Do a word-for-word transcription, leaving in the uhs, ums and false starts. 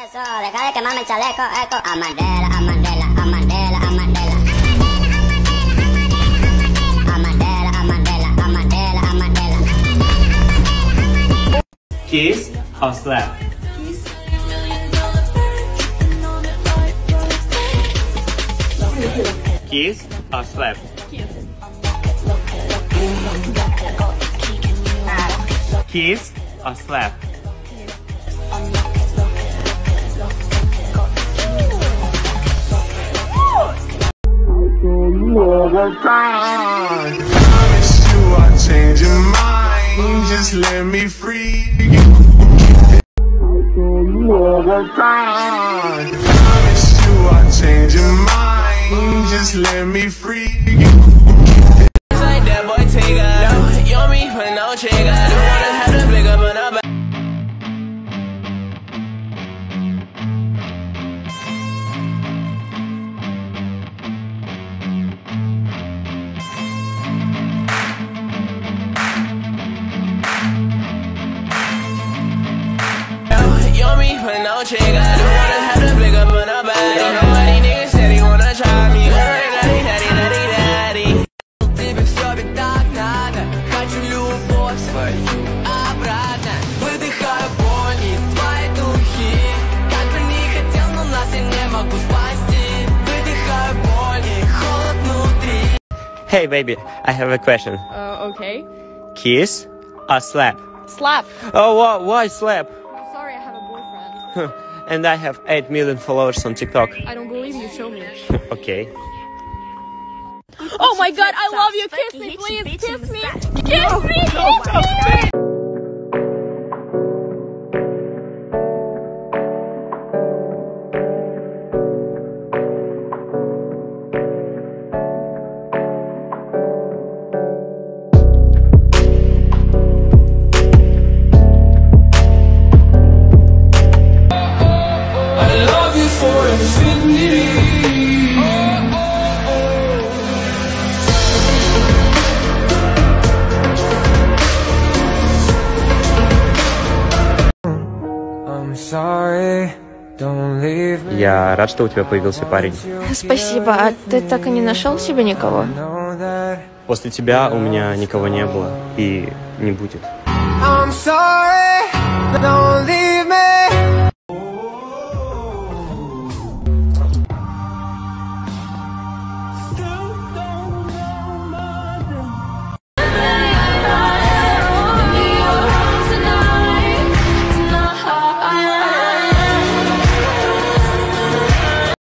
eso, deja de quemarme el chaleco, eco. Amandela, Amandela, Amandela, Amandela. Amandela, Amandela, Amandela, Amandela. Kiss or slap? Kiss or slap? Kiss or slap? Promise you I'll change your mind. Just let me free. Promise you I'll change your mind. Just let me free. Like that boy take out. You me for no trigger. Don't wanna have to pick up on a back. Me for no trigger. Don't wanna have to pick up on a body. Nobody niggas said he wanna try me. Daddy, daddy, daddy, daddy. Тебе всё ведь так надо. Хочу любовь свою обратно. Выдыхаю боль и твои духи. Как бы не хотел, но нас я не могу спасти. Выдыхаю боль и холод внутри. Hey baby, I have a question. Uh, okay. Kiss or slap? Slap. Oh, why, why slap? Sorry, I have a boyfriend. And I have eight million followers on TikTok. I don't believe you, show me. Okay. Oh my god, I love you, kiss me, please, kiss me, kiss me, kiss me! Я рад, что у тебя появился парень. Спасибо, а ты так и не нашел себе никого? После тебя у меня никого не было и не будет. I'm sorry, don't leave.